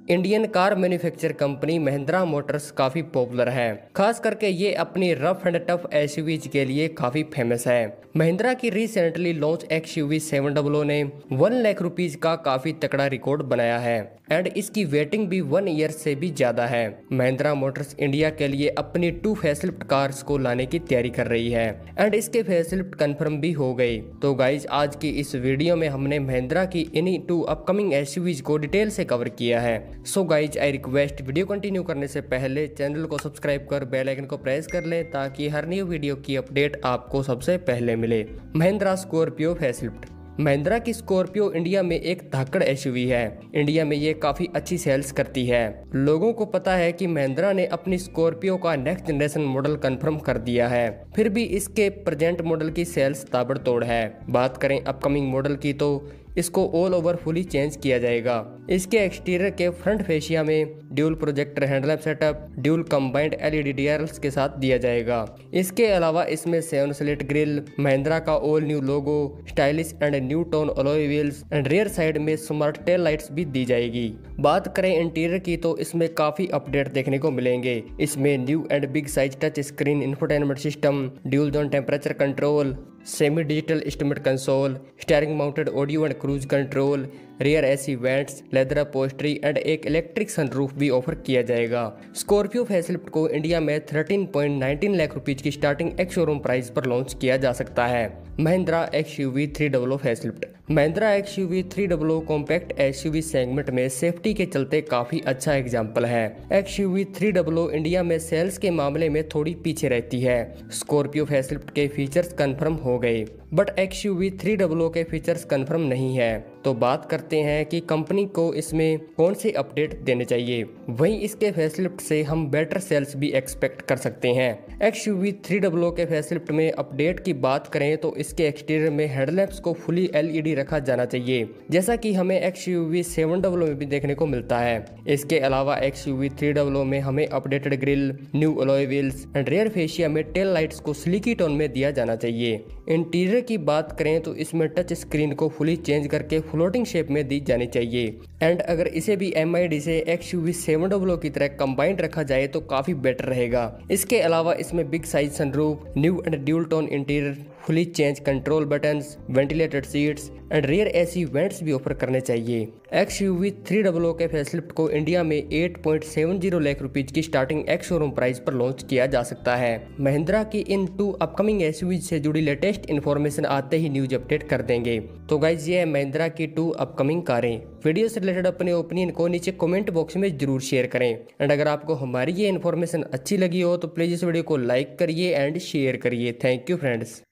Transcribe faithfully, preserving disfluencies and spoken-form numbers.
Indian car manufacture company Mahindra motors काफ़ी popular है। खास करके ये अपनी रफ एंड टफ एसयूवीज के लिए काफ़ी फेमस है। महिंद्रा की recently launch XUV seven double ने वन लाख रुपीज का काफ़ी तगड़ा रिकॉर्ड बनाया है एंड इसकी वेटिंग भी वन ईयर से भी ज़्यादा है। महिंद्रा मोटर्स इंडिया के लिए अपनी टू फेसलिफ्ट कार्स को लाने की तैयारी कर रही है एंड इसके फेसलिफ्ट कंफर्म भी हो गई। तो गाइज आज की इस वीडियो में हमने महिंद्रा की इन्हीं टू अपकमिंग एसयूवीज को डिटेल से कवर किया है। So guys I request video continue करने से पहले चैनल को सब्सक्राइब कर बेल आइकन को प्रेस कर लें ताकि हर न्यू वीडियो की अपडेट आपको सबसे पहले मिले। Mahindra Scorpio facelift. महिंद्रा की स्कॉर्पियो इंडिया में एक धाकड़ एसयूवी है। इंडिया में ये काफी अच्छी सेल्स करती है। लोगों को पता है कि महिंद्रा ने अपनी स्कॉर्पियो का नेक्स्ट जनरेशन मॉडल कंफर्म कर दिया है, फिर भी इसके प्रेजेंट मॉडल की सेल्स ताबड़तोड़ है। बात करें अपकमिंग मॉडल की तो इसको ऑल ओवर फुली चेंज किया जाएगा। इसके एक्सटीरियर के फ्रंट फेशिया में dual projector headlamp setup dual combined LED DRLs के साथ दिया जाएगा। इसके अलावा इसमें सेवन स्लिट ग्रिल, महिंद्रा का all new logo, stylish and new tone alloy wheels and rear side में स्मार्ट टेल लाइट्स भी दी जाएगी। बात करें इंटीरियर की तो इसमें काफी अपडेट देखने को मिलेंगे। इसमें new and big size touch screen infotainment system, dual zone temperature control, semi digital instrument console, steering mounted audio and cruise control, rear AC vents, leather upholstery and एक इलेक्ट्रिक सनरूफ भी offer किया जाएगा। Scorpio facelift को India में तेरह point एक नौ lakh rupees की स्टार्टिंग एक्स शोरूम प्राइस पर लॉन्च किया जा सकता है। Mahindra XUV three double facelift. Mahindra XUV three double compact SUV segment में सेफ्टी के चलते काफी अच्छा एग्जाम्पल है। एक्सयूवी थ्री डबल इंडिया में सेल्स के मामले में थोड़ी पीछे रहती है। स्कॉर्पियो फेसलिफ्ट के फीचर्स कंफर्म हो गए बट एक्सयूवी थ्री डबल के फीचर्स कंफर्म नहीं है। तो बात करते हैं कि कंपनी को इसमें कौन से अपडेट देने चाहिए। वहीं इसके फेसलिफ्ट से हम बेटर सेल्स भी एक्सपेक्ट कर सकते हैं। एक्सयूवी थ्री डबल के फेसलिफ्ट में अपडेट की बात करें तो इसके एक्सटीरियर में हेडलैम्प्स को फुली एलईडी रखा जाना चाहिए, जैसा कि हमें एक्सयूवी सेवन डबल में भी देखने को मिलता है। इसके अलावा एक्सयूवी थ्री डबल में हमें updated grille, new alloy wheels and rear fascia में टेल लाइट्स को स्लीकी टोन में दिया जाना चाहिए। इंटीरियर की बात करें तो इसमें टच स्क्रीन को फुली चेंज करके फ्लोटिंग शेप में दी जानी चाहिए एंड अगर इसे भी एमआईडी से एक्सयूवी सेवन डबल की तरह कंबाइंड रखा जाए तो काफी बेटर रहेगा। इसके अलावा इसमें big size sunroof, new and dual tone interior, fully change control buttons, ventilated seats and rear AC vents भी ऑफर करने चाहिए। एक्सयूवी थ्री डबल के फेसलिफ्ट को इंडिया में आठ पॉइंट सात शून्य लाख रुपीज की स्टार्टिंग एक्स शोरूम प्राइस पर लॉन्च किया जा सकता है। महिंद्रा की इन टू अपकमिंग एसयूवी से जुड़ी लेटेस्ट इन्फॉर्मेशन आते ही न्यूज अपडेट कर देंगे। तो गाइज ये है महिंद्रा की टू अपकमिंग कारें। वीडियो से रिलेटेड अपने ओपिनियन को नीचे कमेंट बॉक्स में जरूर शेयर करें एंड अगर आपको हमारी ये इन्फॉर्मेशन अच्छी लगी हो तो प्लीज इस वीडियो को लाइक करिए एंड शेयर करिए। Thank you friends.